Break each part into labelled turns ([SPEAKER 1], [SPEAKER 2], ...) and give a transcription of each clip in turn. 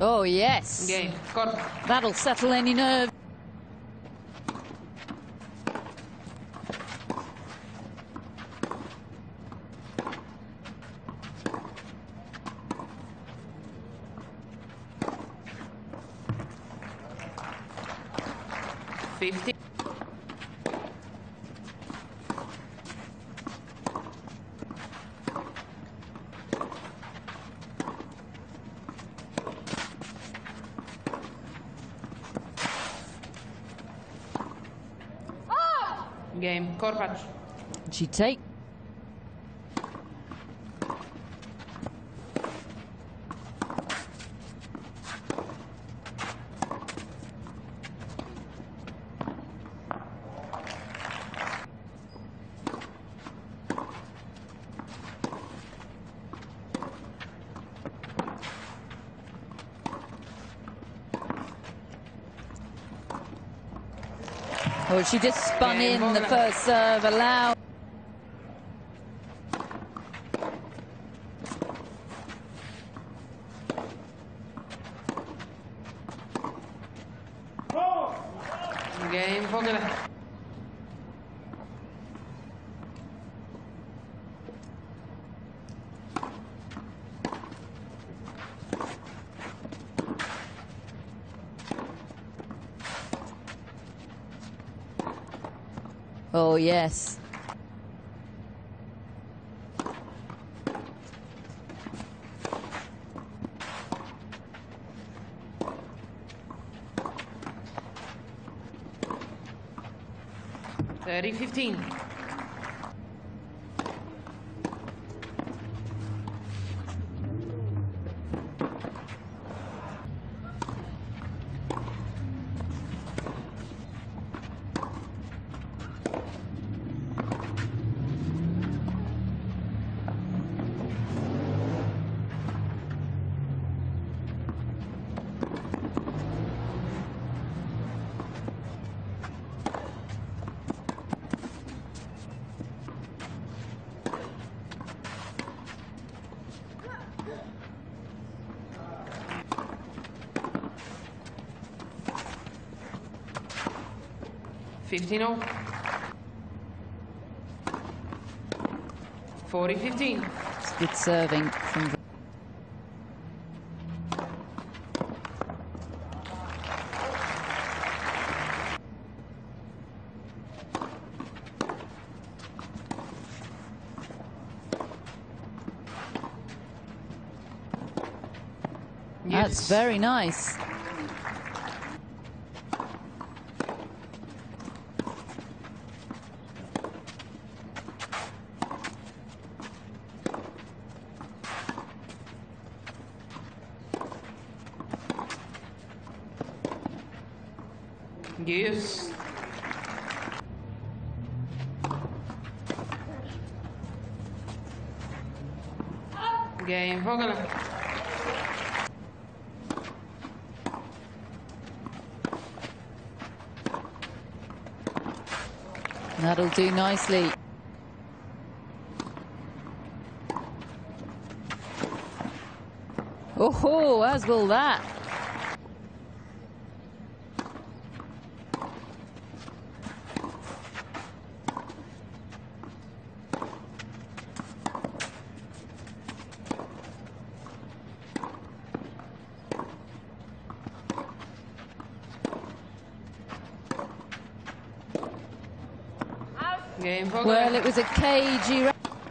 [SPEAKER 1] Oh, yes.
[SPEAKER 2] Game. Court.
[SPEAKER 1] That'll settle any nerve.
[SPEAKER 2] Game. Court patch.
[SPEAKER 1] She take. Oh, she just spun in the first serve, allowed.
[SPEAKER 2] Game, Vogel.
[SPEAKER 1] Oh, yes.
[SPEAKER 2] Thirty 15. $15. 40-15.
[SPEAKER 1] It's good serving from. That's very nice.
[SPEAKER 2] Yes. Game, Vogel.
[SPEAKER 1] That'll do nicely. Oh, as will that.
[SPEAKER 2] Game, Vogel.
[SPEAKER 1] Well, it was a cagey.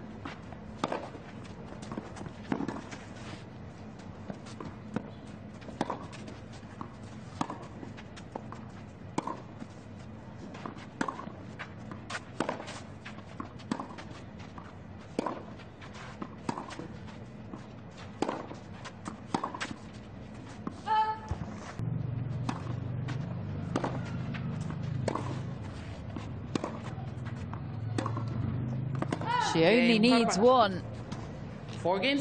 [SPEAKER 1] She only needs one.
[SPEAKER 2] 4 games.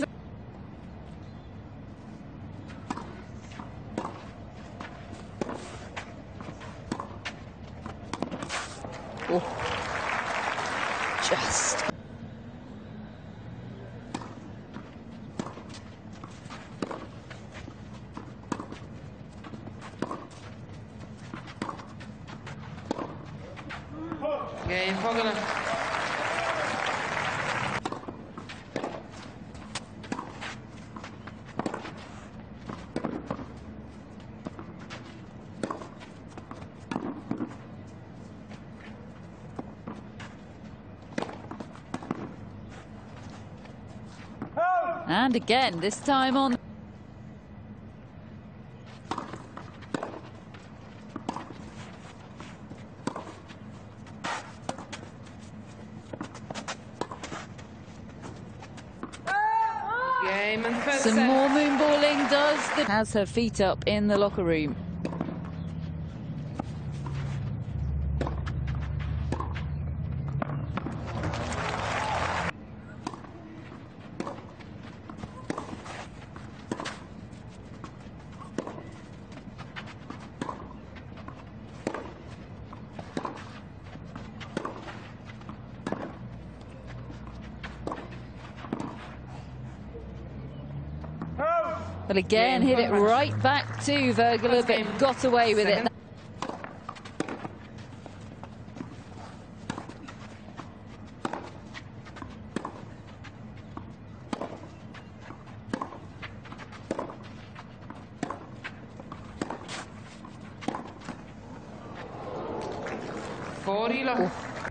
[SPEAKER 1] Oh. Just.
[SPEAKER 2] Game Vogelen.
[SPEAKER 1] And again, this time on.
[SPEAKER 2] Game and first
[SPEAKER 1] Some
[SPEAKER 2] set.
[SPEAKER 1] more moonballing has her feet up in the locker room. But again, hit it right back to Vögele, but got away with it.
[SPEAKER 2] Voorhila.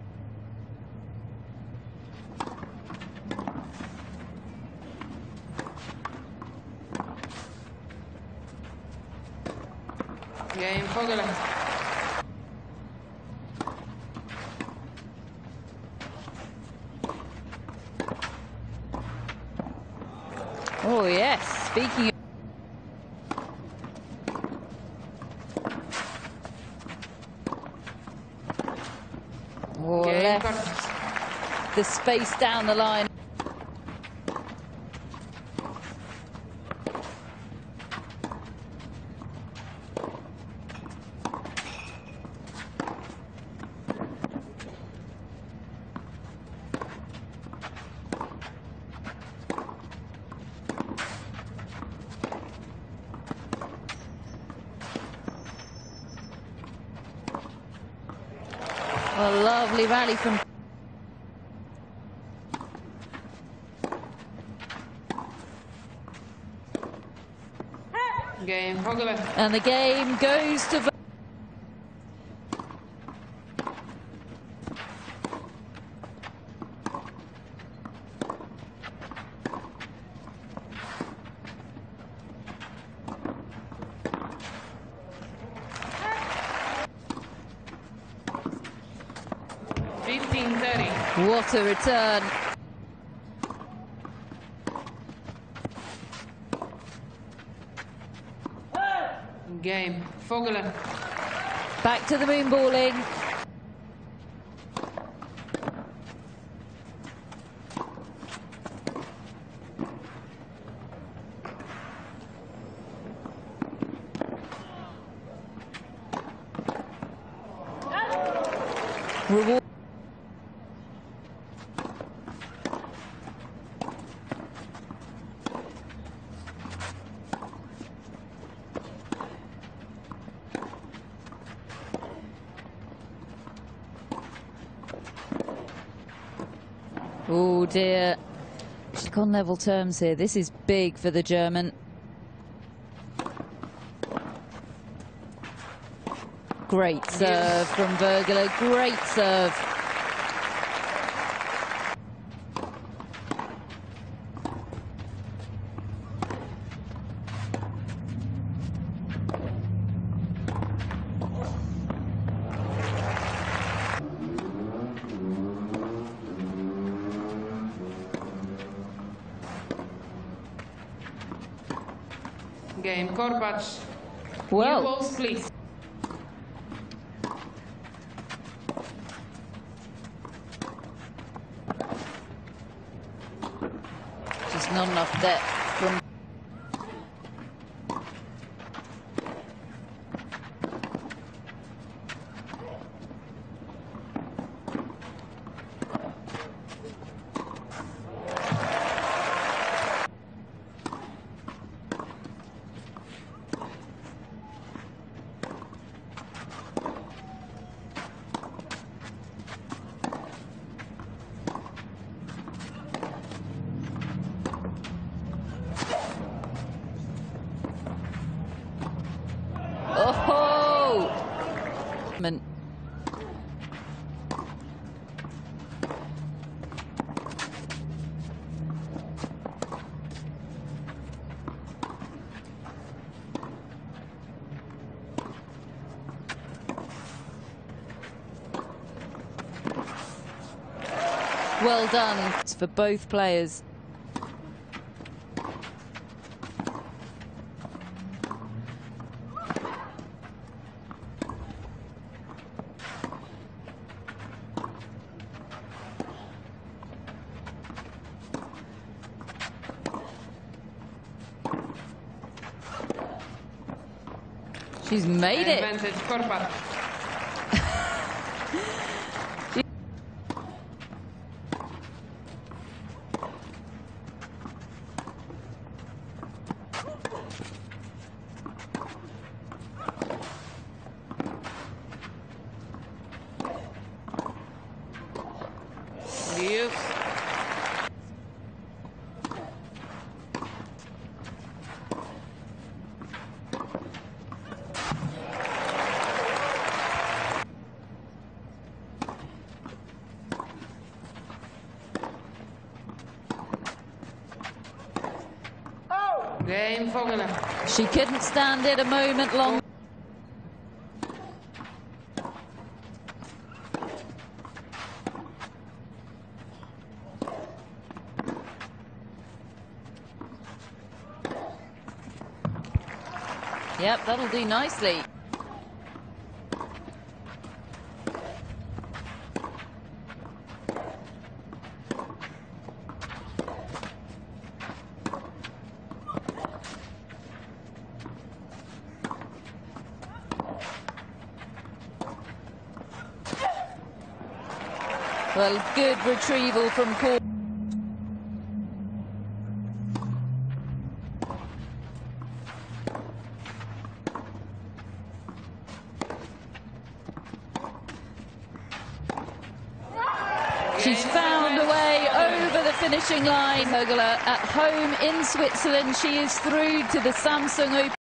[SPEAKER 2] Game Vogelen.
[SPEAKER 1] Oh yes, speaking of left the space down the line. A lovely rally from
[SPEAKER 2] Game Vogelen.
[SPEAKER 1] and the game goes to What a return.
[SPEAKER 2] Game Vogelen.
[SPEAKER 1] Back to the moonballing. Reward. Oh dear. She's on level terms here. This is big for the German. Great serve from Vögele. Great serve.
[SPEAKER 2] Game Korpacz.
[SPEAKER 1] Well,
[SPEAKER 2] New balls, please.
[SPEAKER 1] just not enough depth from Well done. It's for both players. She's made it.
[SPEAKER 2] Advantage, Korpacz. Use. Game Vogelen.
[SPEAKER 1] She couldn't stand it a moment long. Yep, that'll do nicely. Well, good retrieval from Korpacz. She's found a way over the finishing line. Högler at home in Switzerland. She is through to the Samsung Open.